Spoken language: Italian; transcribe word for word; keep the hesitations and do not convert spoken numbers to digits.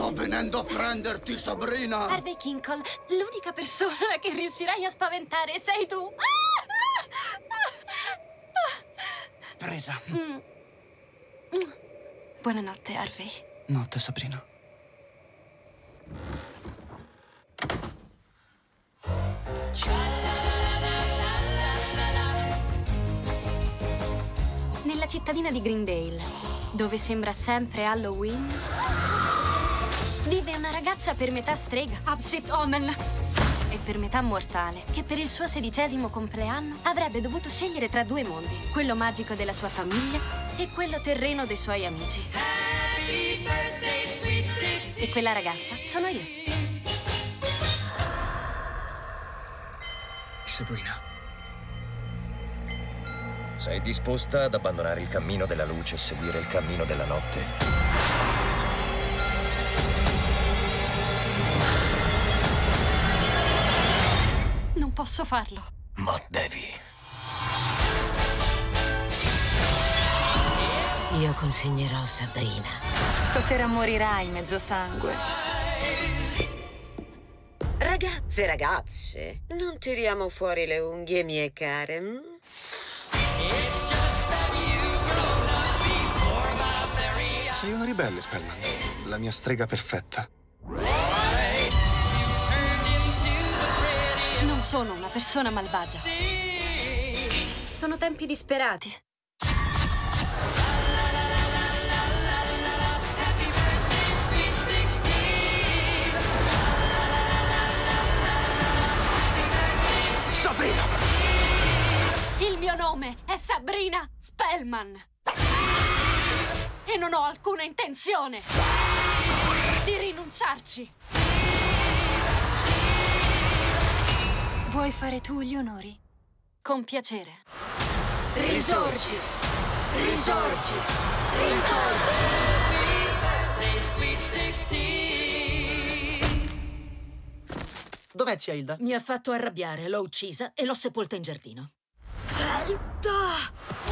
Sto venendo a prenderti, Sabrina! Harvey Kinkle, l'unica persona che riuscirai a spaventare sei tu! Presa. Mm. Mm. Buonanotte, Harvey. Notte, Sabrina. Nella cittadina di Greendale, dove sembra sempre Halloween, vive una ragazza per metà strega, Absit Omen, e per metà mortale, che per il suo sedicesimo compleanno avrebbe dovuto scegliere tra due mondi, quello magico della sua famiglia e quello terreno dei suoi amici. Happy birthday, sweet sixteen. E quella ragazza sono io. Sabrina. Sei disposta ad abbandonare il cammino della luce e seguire il cammino della notte? Non posso farlo. Ma devi. Io consegnerò Sabrina. Stasera morirai, mezzo sangue. Ragazze, ragazze, non tiriamo fuori le unghie, mie care. Hm? Sei una ribelle, Spellman. La mia strega perfetta. Non sono una persona malvagia. Sono tempi disperati. Sabrina! Il mio nome è Sabrina Spellman. E non ho alcuna intenzione di rinunciarci. Vuoi fare tu gli onori? Con piacere. Risorgi! Risorgi! Risorgi! Dov'è zia Hilda? Mi ha fatto arrabbiare, l'ho uccisa e l'ho sepolta in giardino. Salta!